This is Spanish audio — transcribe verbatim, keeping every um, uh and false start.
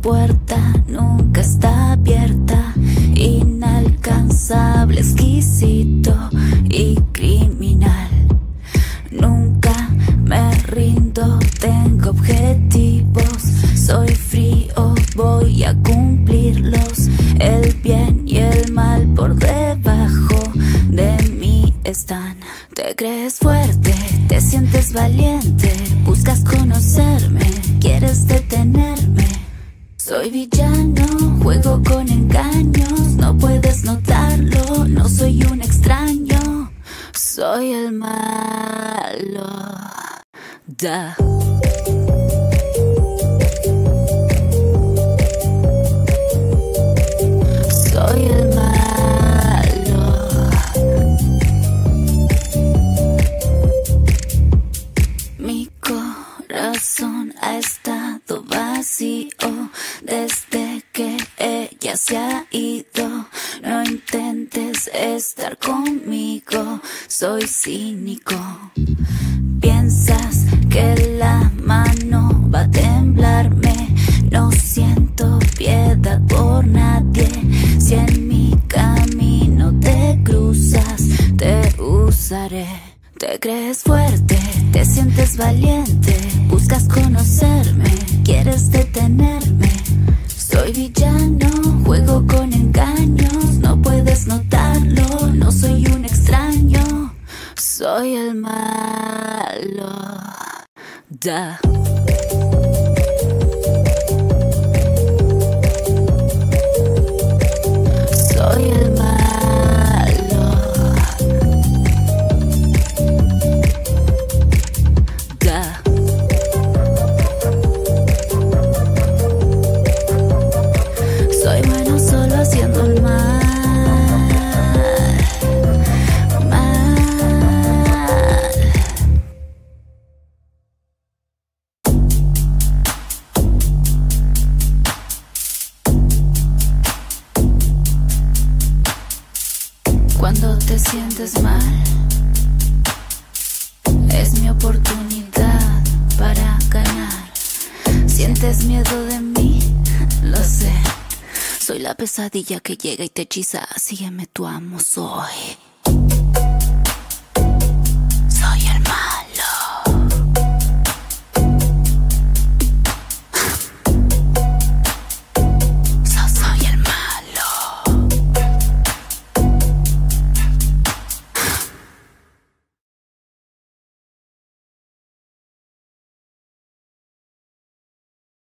puerta nunca está abierta, inalcanzable, exquisito y criminal. Nunca me rindo, tengo objetivos, soy frío, voy a cumplirlos. El bien y el mal por debajo de mí están. Te crees fuerte, te sientes valiente, buscas conocerme, quieres detenerme. Soy villano, juego con engaños, no puedes notarlo, no soy un extraño, soy el malo. Da. Soy el malo. Mi corazón ha estado vacío desde que ella se ha ido. No intentes estar conmigo, soy cínico. Piensas que la mano va a temblarme, no siento piedad por nadie. Si en mi camino te cruzas, te usaré. Te crees fuerte, te sientes valiente, buscas conocerme, quieres detenerme. Soy villano, juego con engaños, no puedes notarlo, no soy un extraño, soy el malo. Da. Soy el malo. Da. Soy bueno solo haciendo el mal. Cuando te sientes mal, es mi oportunidad para ganar. ¿Sientes miedo de mí? Lo sé. Soy la pesadilla que llega y te hechiza. Sígueme, tu amo soy.